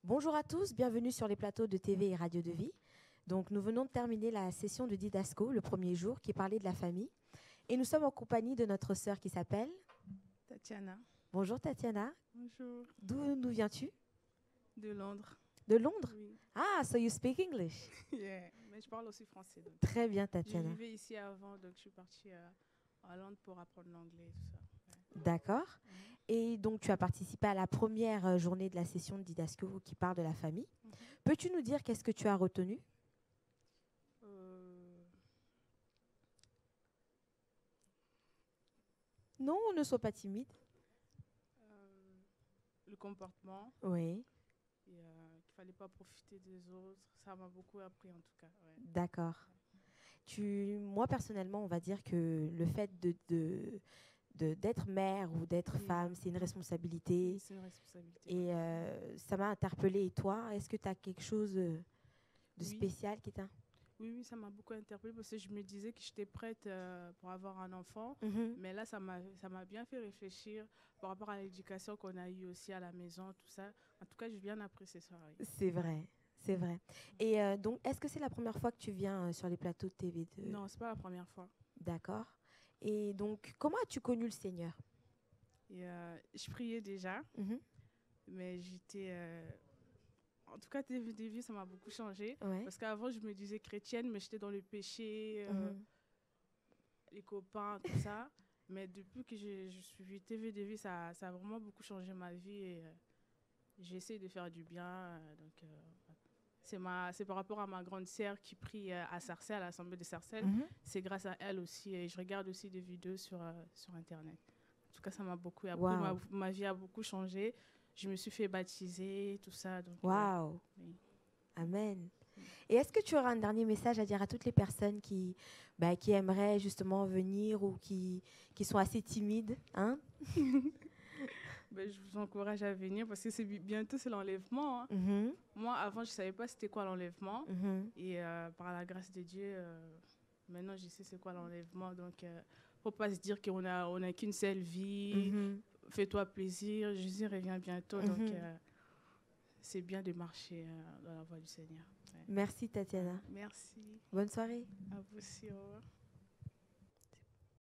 Bonjour à tous, bienvenue sur les plateaux de TV et Radio de Vie. Donc, nous venons de terminer la session de Didasco, le premier jour, qui parlait de la famille. Et nous sommes en compagnie de notre sœur qui s'appelle Tatiana. Bonjour Tatiana. Bonjour. D'où nous viens-tu? De Londres. De Londres? Oui. Ah, so you speak English. Yeah. Mais je parle aussi français. Donc. Très bien, Je Tatiana. vivais ici avant, donc je suis partie à Londres pour apprendre l'anglais et tout ça. Ouais. D'accord. Et donc, tu as participé à la première journée de la session de Didasco qui parle de la famille. Peux-tu nous dire qu'est-ce que tu as retenu? Non, ne sois pas timide. Le comportement. Oui. Et qu'il ne fallait pas profiter des autres. Ça m'a beaucoup appris en tout cas. Ouais. D'accord. Moi, personnellement, on va dire que le fait d'être mère ou d'être femme, c'est une responsabilité. Oui, c'est une responsabilité. Et ça m'a interpellée. Et toi, est-ce que tu as quelque chose de spécial qui t'a... Oui, ça m'a beaucoup interpellée parce que je me disais que j'étais prête pour avoir un enfant. Mais là, ça m'a bien fait réfléchir par rapport à l'éducation qu'on a eue aussi à la maison, tout ça. En tout cas, j'ai bien apprécié ça. Oui. C'est vrai, c'est vrai. Et donc, est-ce que c'est la première fois que tu viens sur les plateaux de TV2? Non, c'est pas la première fois. D'accord. Et donc, comment as-tu connu le Seigneur? Et, je priais déjà, mais j'étais... En tout cas, TV, ça m'a beaucoup changé. Ouais. Parce qu'avant, je me disais chrétienne, mais j'étais dans le péché, les copains, tout ça. Mais depuis que je suis TV, ça a vraiment beaucoup changé ma vie. Et j'essaie de faire du bien. Donc, c'est par rapport à ma grande sœur qui prie à Sarcelles, à l'Assemblée de Sarcelles. C'est grâce à elle aussi. Et je regarde aussi des vidéos sur Internet. En tout cas, ça m'a beaucoup appris. Wow. Ma vie a beaucoup changé. Je me suis fait baptiser, tout ça. Waouh. Oui. Amen. Et est-ce que tu auras un dernier message à dire à toutes les personnes qui aimeraient justement venir ou qui sont assez timides, hein? Je vous encourage à venir parce que bientôt c'est l'enlèvement. Hein. Moi, avant, je ne savais pas c'était quoi l'enlèvement. Et par la grâce de Dieu, maintenant, je sais c'est quoi l'enlèvement. Donc, il ne faut pas se dire qu'on a qu'une seule vie. Fais-toi plaisir. Jésus revient bientôt. Donc, c'est bien de marcher dans la voie du Seigneur. Ouais. Merci, Tatiana. Merci. Bonne soirée. À vous aussi. Au revoir.